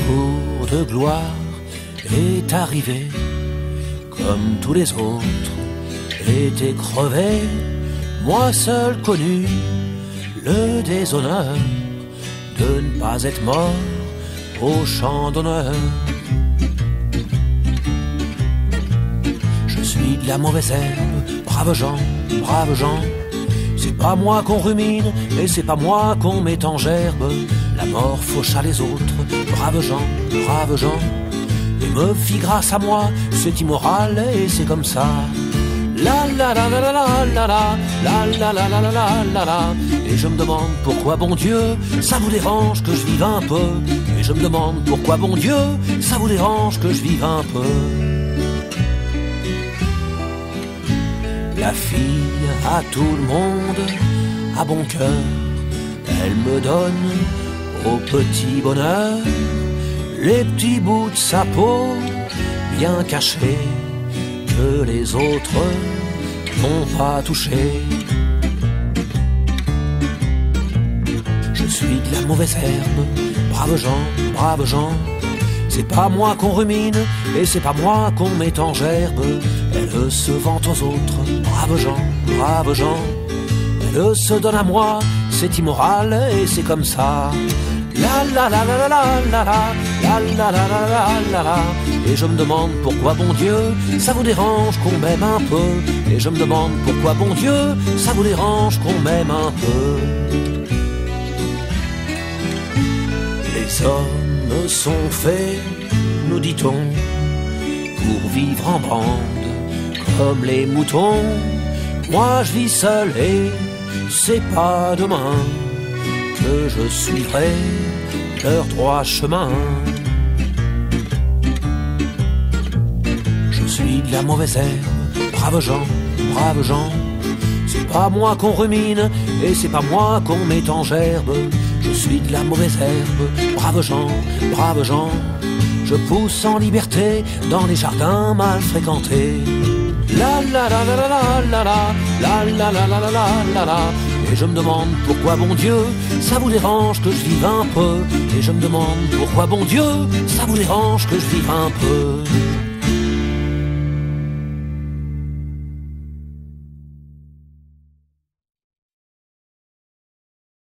jour de gloire est arrivé, comme tous les autres étaient crevés. Moi seul connu le déshonneur de ne pas être mort au champ d'honneur. Je suis de la mauvaise herbe, braves gens, c'est pas moi qu'on rumine et c'est pas moi qu'on met en gerbe. La mort faucha les autres, braves gens, et me fit grâce à moi, c'est immoral et c'est comme ça. La la la la la la la la la la la la la la la. Et je me demande pourquoi bon Dieu ça vous dérange que je vive un peu. Et je me demande pourquoi bon Dieu ça vous dérange que je vive un peu. La fille à tout le monde a bon cœur, elle me donne au petit bonheur les petits bouts de sa peau bien cachés que les autres n'ont pas touché. Je suis de la mauvaise herbe, braves gens, c'est pas moi qu'on rumine et c'est pas moi qu'on met en gerbe. Elle se vante aux autres, braves gens, elle se donne à moi, c'est immoral et c'est comme ça. La la la la la la la la la la la la la la. Et je me demande pourquoi bon Dieu ça vous dérange qu'on m'aime un peu. Et je me demande pourquoi bon Dieu ça vous dérange qu'on m'aime un peu. Les hommes sont faits, nous dit-on, pour vivre en bande comme les moutons. Moi je vis seul et c'est pas demain que je suivrai leur droit chemin. Je suis de la mauvaise herbe, braves gens, c'est pas moi qu'on rumine et c'est pas moi qu'on met en gerbe. Je suis de la mauvaise herbe, braves gens, je pousse en liberté dans les jardins mal fréquentés. La la la la la la la la la la la la la la. Et je me demande pourquoi bon Dieu ça vous dérange que je vive un peu. Et je me demande pourquoi bon Dieu ça vous dérange que je vive un peu.